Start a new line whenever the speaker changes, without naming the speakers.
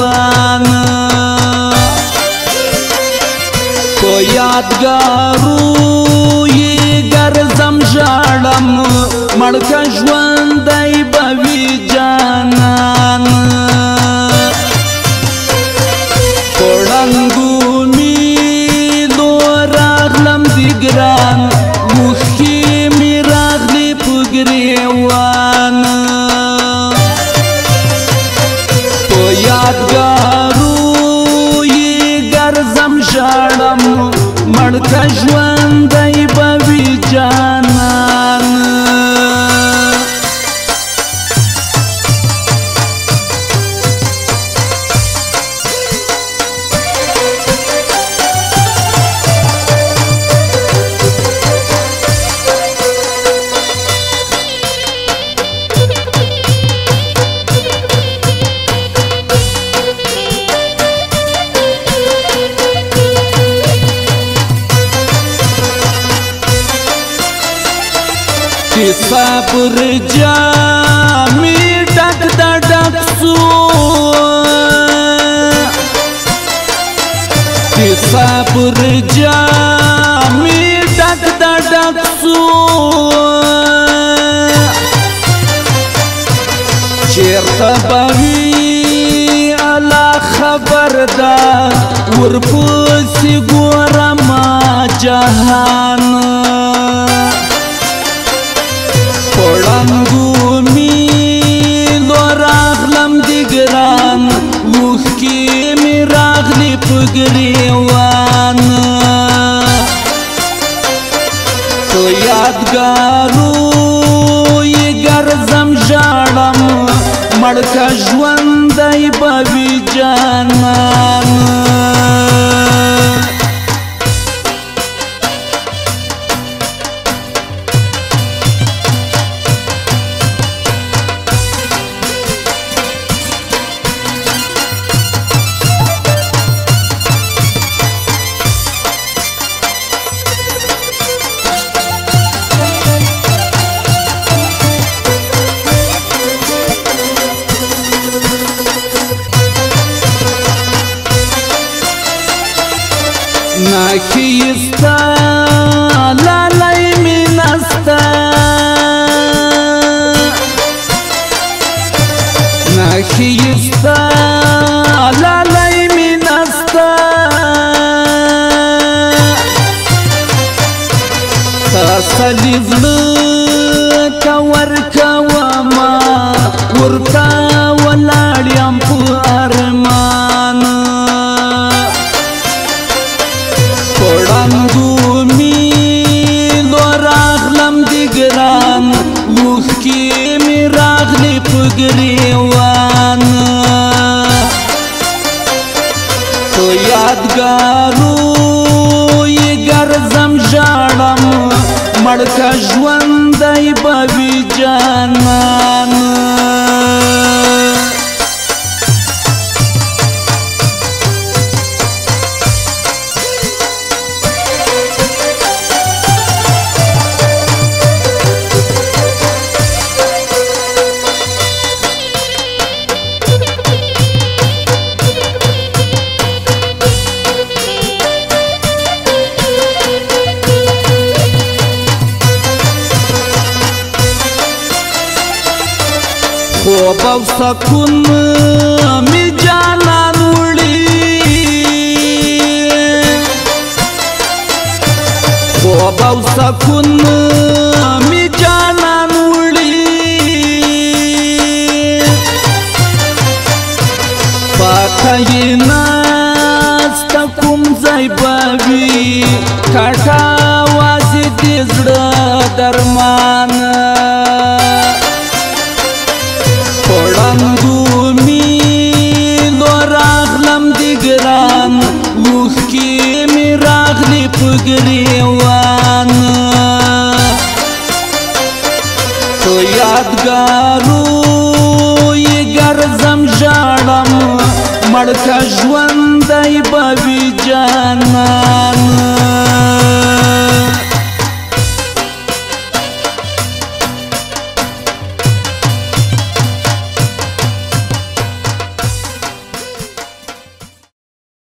روان په یادګارو یې ګرځم ژاړم مړکه ژوندی به وي جانان په ړنګو میلو راغلم د ګران اوښکې مې راغلې په ګریوان په یادګارو یې ګرځم ژاړم مړکه ژوندی به وي جانان چې صبر جامې ډک د ډک سو چې صبر جامې ډک د ډک سو چېرته به وي الله خبر ده ورپسې ګورم جهان په ړنګو میلو راغلم د ګران اوښکې مې راغلې په ګریوان په یادګارو یې ګرځم ژاړم مړکه ژوندی به وي جانان ناخیستا لالی مینستا ناخیستا لالی مینستا تسلی زړه ته ورکومه ورته ولاړ یم په ارمان په ړنګو میلو راغلم د ګران اوښکې مې راغلې په ګریوان په یادګارو یې ګرځم ژاړم مړکه ژوندی به وي جانان خوب او سکون می جانان وړي خوب او سکون می جانان وړي پاکه یې ناسته کوم ځای به وي کاټه وازې د زړه درمان په ړنګو میلو راغلم د ګران اوښکې مې راغلې په ګریوان په یادګارو یې ګرځم ژاړم مړکه ژوندی به وي جانان